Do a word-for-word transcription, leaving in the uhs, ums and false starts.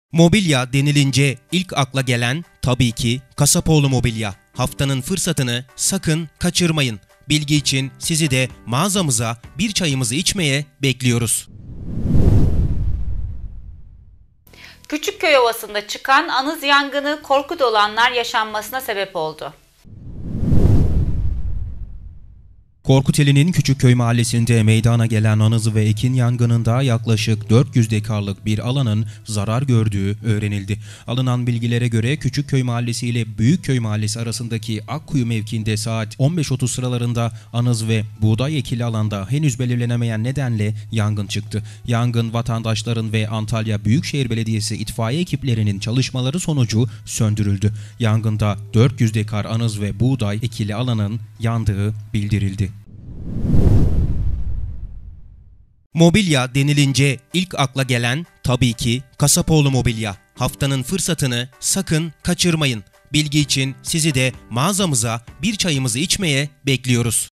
Mobilya denilince ilk akla gelen tabii ki Kasapoğlu Mobilya. Haftanın fırsatını sakın kaçırmayın. Bilgi için sizi de mağazamıza bir çayımızı içmeye bekliyoruz. Küçükköy Ovası'nda çıkan anız yangını korku dolu anlar yaşanmasına sebep oldu. Korkuteli'nin Küçükköy mahallesinde meydana gelen anız ve ekin yangınında yaklaşık dört yüz dekarlık bir alanın zarar gördüğü öğrenildi. Alınan bilgilere göre Küçükköy mahallesi ile Büyükköy mahallesi arasındaki Akkuyu mevkiinde saat on beş otuz sıralarında anız ve buğday ekili alanda henüz belirlenemeyen nedenle yangın çıktı. Yangın vatandaşların ve Antalya Büyükşehir Belediyesi itfaiye ekiplerinin çalışmaları sonucu söndürüldü. Yangında dört yüz dekar anız ve buğday ekili alanın yandığı bildirildi. Mobilya denilince ilk akla gelen tabii ki Kasapoğlu Mobilya. Haftanın fırsatını sakın kaçırmayın. Bilgi için sizi de mağazamıza bir çayımızı içmeye bekliyoruz.